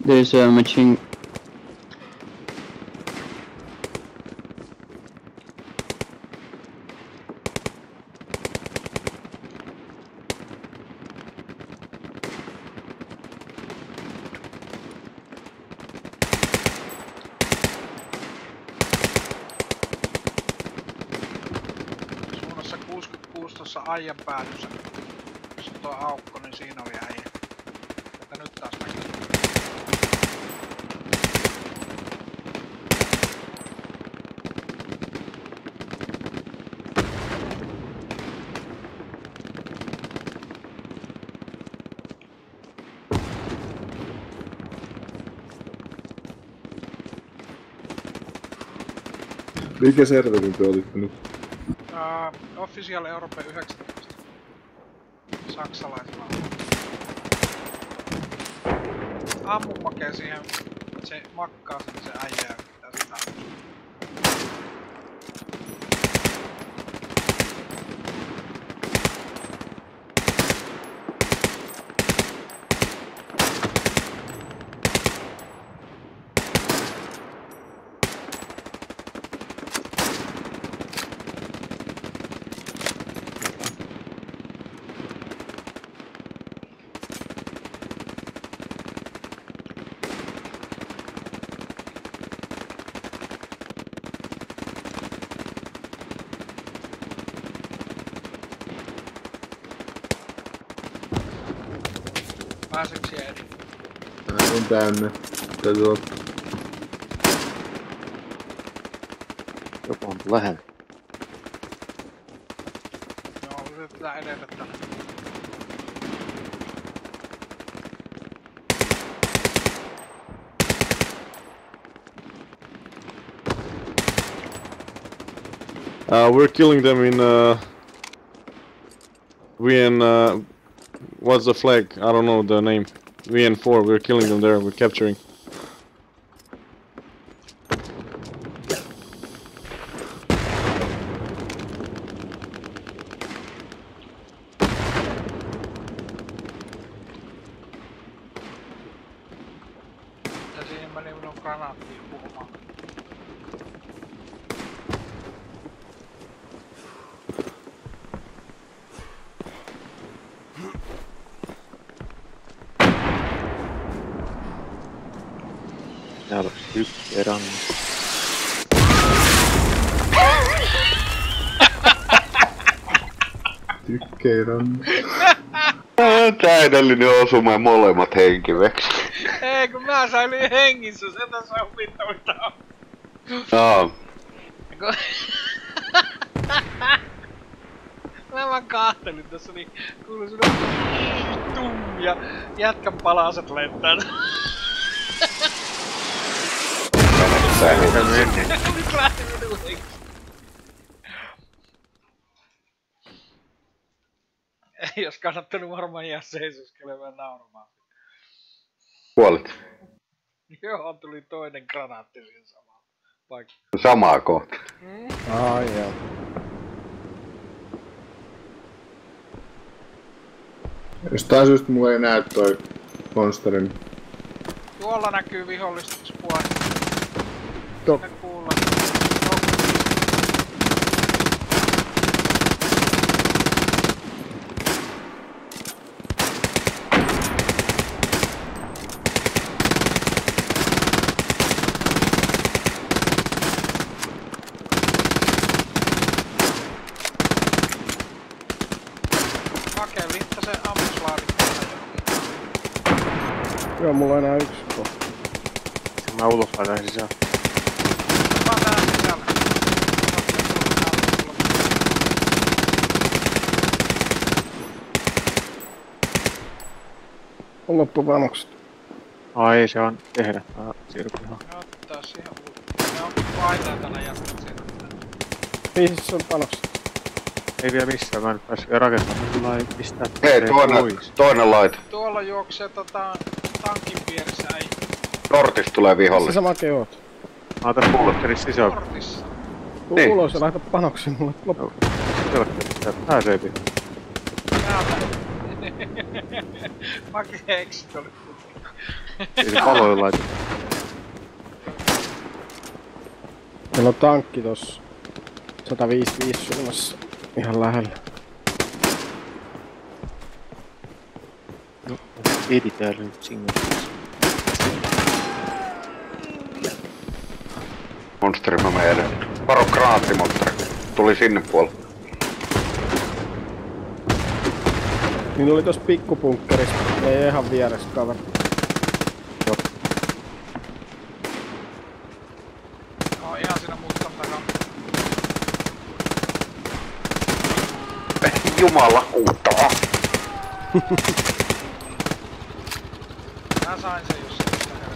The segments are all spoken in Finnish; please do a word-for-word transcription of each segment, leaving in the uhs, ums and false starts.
There's a machine. Suunnassa kuusikymmentäkuusi tuossa aijan päädyssä. Jos on tuo aukko, niin siinä oli äijä. Tätä nyt taas näkyy. Mikä serverin te olitte nyt? Uh, Official Europe yhdeksäntoista. Saksalaisilla. Ammu makee siihen, se makkaa sinne se äijää, mitä sitä on. Pääseekö siellä eri? Tää on täynnä. Täytyy ottaa. Joku on lähellä. Joo, yritetään edetä tänne. Uh, we're killing them in uh, V N. Uh, what's the flag? I don't know the name. V N four. We're killing them there. We're capturing. Ja siihen meni minun granaattiin puhumaan. Täällä on yksi rannassa. Tykkeiran. Tää edellinen osuma molemmat henkiveksi. Ei, kun mä säilyin hengissä, se tässä on huvittavinta. Joo. Mä vaan kaahtelin tässä, niin kuului sinun tum ja jätkän palaset lentää. Nyt lähti minun henki. Ei jos kannattanut varmaan jää seisoskelemaan nauramaan. Kuolit. Joo, tuli toinen granaatti siihen samaan paikkaan. Samaa kohtaa. Mm. Ai joo. Jostain syystä mulla ei näy toi monsterin. Tuolla näkyy vihollista puoli. Tuo. Ne kuulla. Makee liittä se ammuslaatikko. Joo, mulla on enää yksi kohta. Mä ulos laitan sisään. Vaan tää sisällä. On loppupanokset. Ai se on tehdä. Mä siirryn ihan. Ne ottaa siihen uutta. Ne on vaihteetana jatkunut siinä. Missä on panokset? Ei vielä missään, mä en nyt päässyt rakentamaan. Mulla ei mistään. Hei, toinen, toinen laita. Tuolla juoksee tota tankin vieressä ei. Tortista tulee Missä vihollinen. sä Make oot? Mä oon tässä pulletterissa sisään. Kortissa. Tuu Niin. ulos ja laita panoksen mulle loppuun. Selkeästi pääsee pihaan. Täältä. Make exit oli. Ei se valoja laita. Meillä on tankki tossa. sata viisikymmentäviisi suunnassa. Ihan lähellä. No, edi täällä nyt sinne. Monsteri mä menen. Varo granaattimonsteri. Tuli sinne puolelle. Niin oli tossa pikkupunkkerissa. Ei ihan vieressä kaveri. No ihan siinä mutkan takana. Jumala kuuttaa. Mä sain sen jos se sitä kertaa.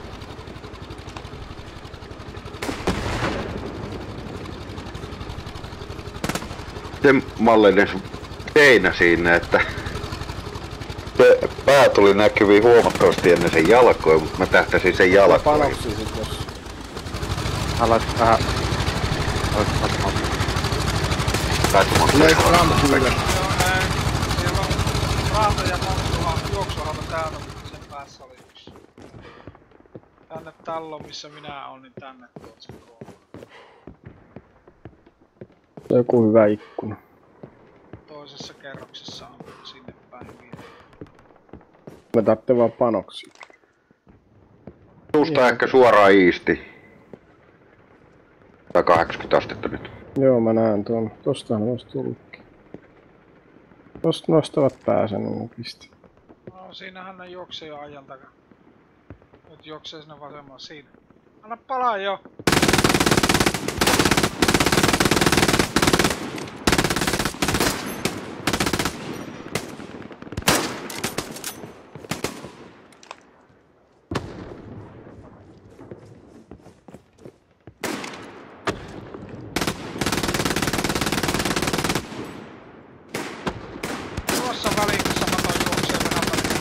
Sen mallinen seinä siinä, että se pää tuli näkyviin huomattavasti ennen sen jalkoja, mutta mä tähtäsin sen jalkoihin. Panoksia sit tossa. Alat vähän... Olet katsomaan. Päätömonsteri. Tulee rampuille. Joo, ää, siellä on raata ja monstuha, juoksuhauta täynnä, mutta sen päässä oli yksi. Tänne tallo, missä minä on, niin tänne tuot sen kouluun. Joku hyvä ikkuna. Toisessa kerroksessa on sinne päin vielä. Me tarvitsee vaan panoksia. Suusta ehkä suoraan iisti. Tai kahdeksankymmentä astetta nyt. Joo, mä näen tuon. Tostahan olisi tullutkin. Tosta nostavat pääsen, niin pisti. No siinähän ne juoksee jo ajan takaa. Nyt juoksee sinne vasemmalle siinä. Anna palaa jo! Tuossa välissä mä toin juoksee vähän väliin.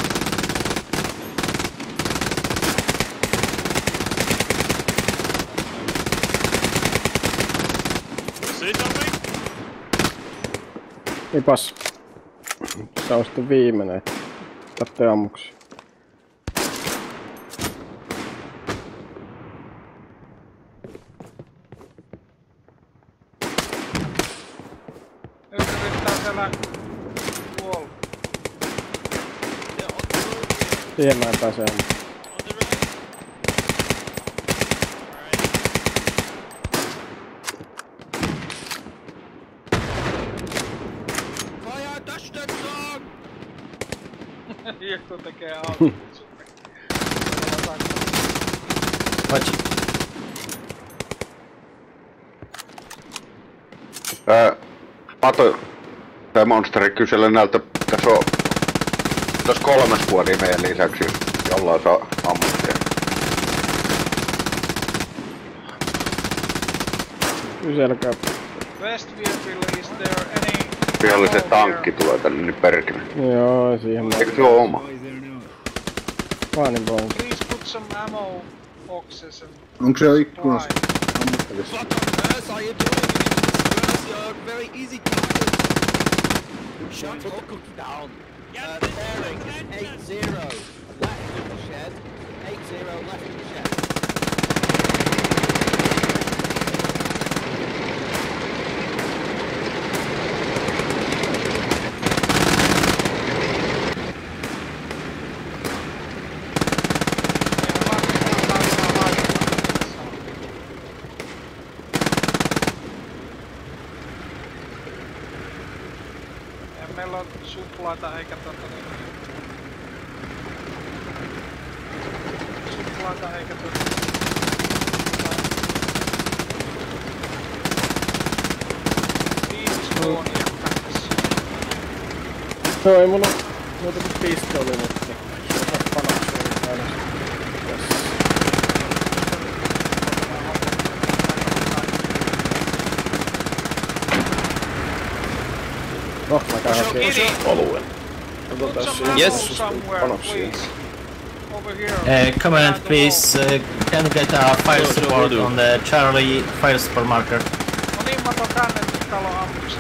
Eipäs. Tää on sitten viimeinen. Tarvitsee ammuksia. Nyt yrittää siellä tuolla. Siihen mä en pääse ammuksiin. Joku tekee auton sulle. Ää, Pato, tää monsteri kyseli näiltä, tässä on tässä kolmes vuodia meidän lisäksi, jollain saa ammuksia. Kyselkää. Westvierville, is there any... Vihollisen tankki tulee tänne niin perkele. Joo, siihen mä... Eikö se oo oma? Paanin voin. Please put some ammo boxes and... Onko se ikkunassa? fly. Ammuttavissa. Shut up, cookie down. Uh, bearing eight zero left of the shed. Eight zero left of the shed. Ei meillä on suplaita eikä tota... Suplaita eikä tota... Viimisluonia tässä. No ei mulla muuta kuin pistooli, mutta... Sota panoksia aina. Tässä. No, mä käyn hakemaan oluen. Onko tässä Yes. panoksia? Uh, Commandant, please, uh, can you get a fire support on the Charlie fire support marker? No niin, mä otan tänne nyt talon ammuksen.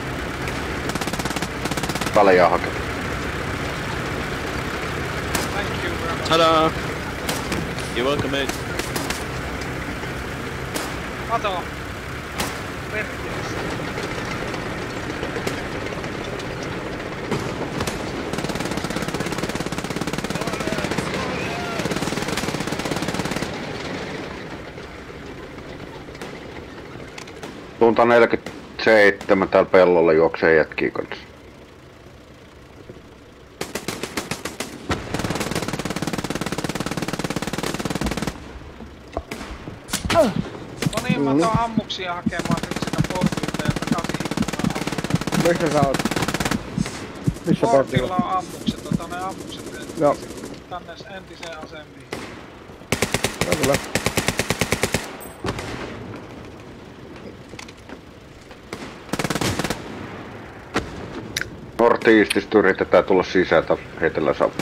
Kaljaa hakea. Thank you very much. Ta-da! You're welcome, mate. Kato! Perkeleesti. Suunta neljäkymmentäseitsemän täällä pellolla juoksee jätkii kanssa. No niin, mä tuon ammuksia hakemaan nyt sitä portilta ja takaisin ikkunaan. Missä sä oot? Missä Portilla portilla? on ammukset, ota ne ammukset Joo. tänne entiseen asemiin. Joo kyllä. North-Eastistä yritetään tulla sisältä Etelä-Savon.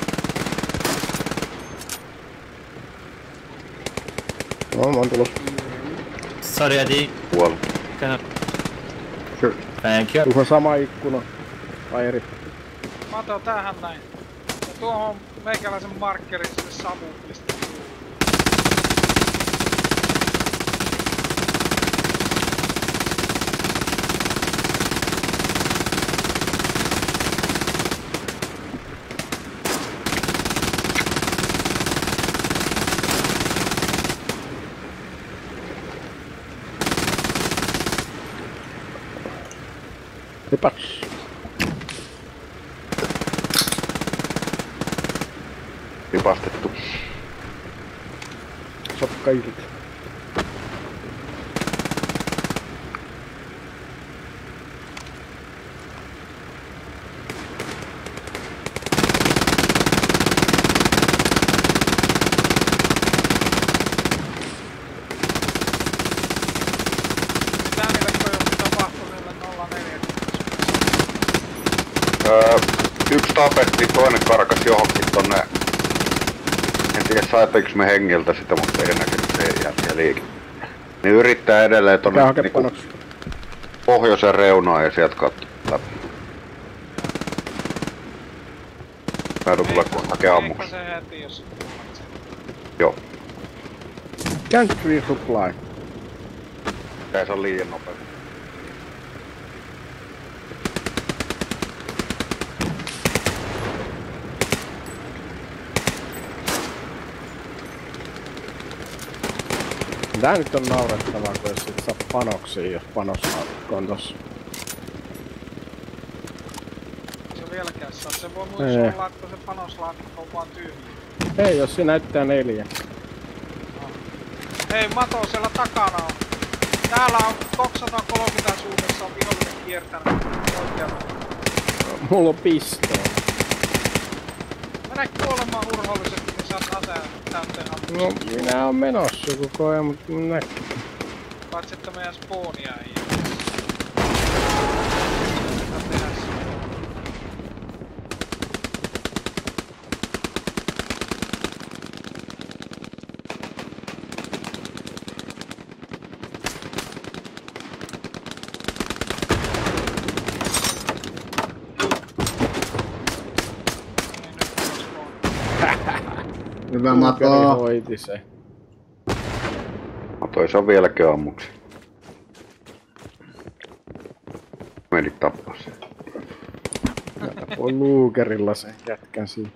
No, mä oon tulos. Sorry, Eddie. Puolella. Cannot. Sure. Thank you. Tuossa sama ikkuna. Vai eri? Mä otan tähän näin. Ja tuohon meikäläisen markkerin sinne savuun pistetään. Hypäs. Ripastettu. Sokka irti. Mitä niille kojoille tapahtui niille nolla neljä? Öö, yksi tapettiin, toinen karkas johonkin tonne. En tiedä saatiinko me hengiltä sitä, mutta ei näkynyt se jälkeen liike. Niin yrittää edelleen tonne Mikä hake niinku panoksi? pohjoisen reunaan ja sieltä katsoo läpi. Mä joudun kyllä kun hakee ammuksia. Se heti, jos... Joo. Can't resupply. Tää se on liian nopea. Tää nyt on naurettavaa, kun jos sit saa panoksia, jos panoslaatikko on tossa. Se vieläkään saa. Se voi Ei. myös olla, että se panoslaatikko on vaan tyhjä. Ei, jos se näyttää neljä. Hei, Mato, siellä takana on. Täällä on kaksisataakolmekymmentä suunnassa on vihollinen kiertänyt oikealta. Mulla on pistooli. Mene kuolemaan urhoollisesti, niin saat aseen täyteen ammuksia. No, minä oon menossa koko ajan, mut mun näkyy. Paitsi että meidän spawnia ei oo. Mitä tehdä se? Niin, nyt on spawn. Hyvä Luukeri Mato. hoiti se. No toi se on vieläkin ammuksia. Meni tappaa sen. On luukerilla se jätkän siinä.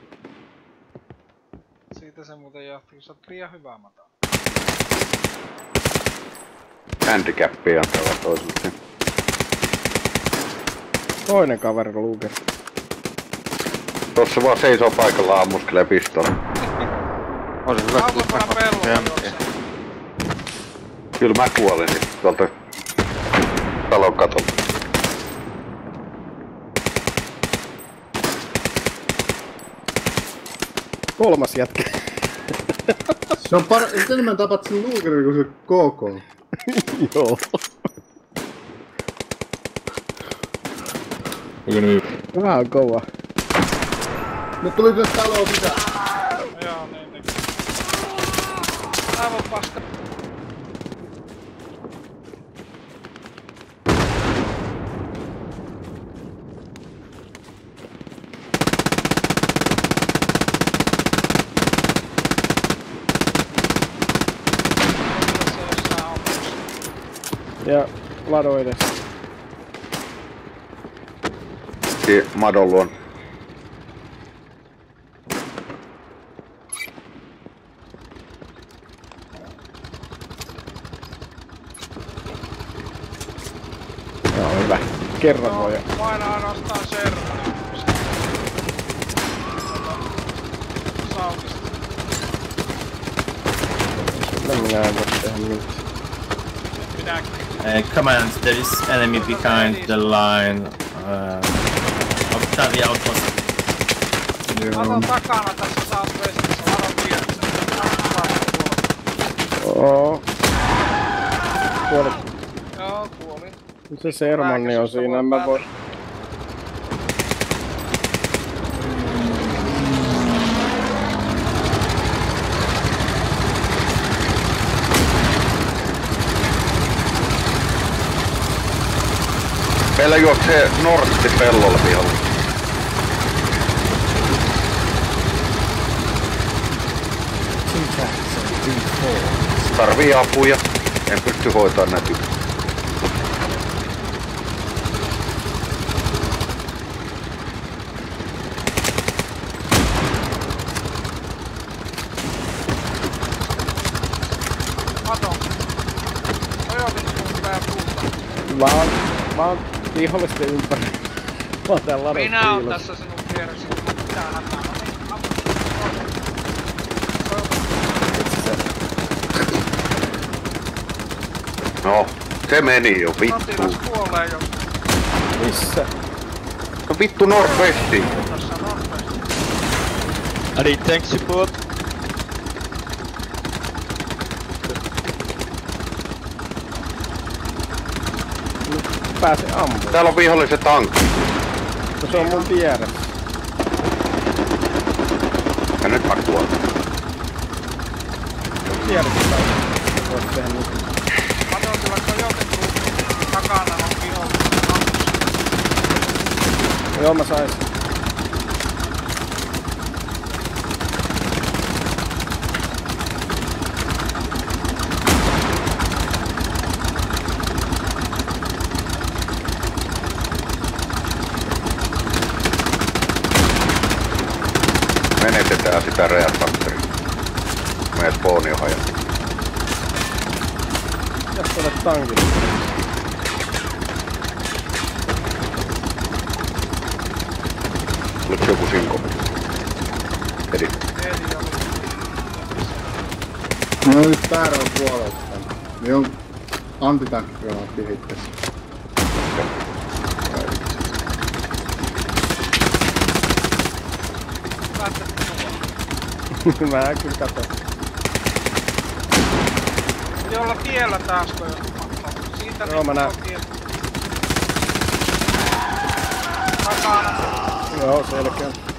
Siitä se muuten johtuu, kun sä oot liian hyvä, Mato. Handicapia antaa toiselle. Toinen kaveri luukeri. Tossa vaan seisoo paikallaan ammuskelee pistolla. On se hyvä, kun Kauempana pellolla juoksee. Kyllä mä kuolin nyt tuolta talon katolta. Kolmas jätkä. Se on par... Nyt enemmän tapat sen luukerin kuin se K K. Joo. Vähän on kova. Ne tuli tänne taloon sisään. Joo, niin, niin. Aivan paska. Ja lado edessä. Siin madon luon. Joo, hyvä. Kerran voi. No, painaa ainoastaan serveri. Saukista. No minä en voi tehdä mitään. Minäkin. Uh, command, there is enemy behind the line uh, of Charlie Outpost. Aton takana tässä taas vestissä, varon vieressä. Oo. Kuolit. Joo, kuolin. Se Sermanni on siinä, en mä voi. Meillä juoksee nortti pellolla pihalle. Tarvii apuja. En pysty hoitaa näitä. Mato. Ajoitin sun pää puuta. Vaan, vaan vihollisten ympäri. Mä oon täällä ladon Minä oon piilossa. tässä sinun vieressä. Mitä hätää? No niin, apu. No, se meni jo, vittu. Sotilas kuolee jo. Missä? No vittu Northwestiin. Tässä on Northwest. I need tank support. Pääse ampumaan. Täällä on vihollisen tankki. No se on mun vieressä. Ja nyt mä tuon. Vieressä tankki. Voit tehdä mitään. Mato, kyllä Toyotin takana on vihollinen. Joo, mä sais. Menetetään sitä reaktoria. Meidän spooni on hajannut. Tässä olet tankilla. Oliko joku sinko? Edi. Eli oli. Mulla on nyt päällä puolelta. Niin on antitankkigranaatti hittessä. Mä kyllä katon. Piti olla tiellä taas, kun joku matkaa. Siitä Joo, mä näen. Takana. Joo, selkeä.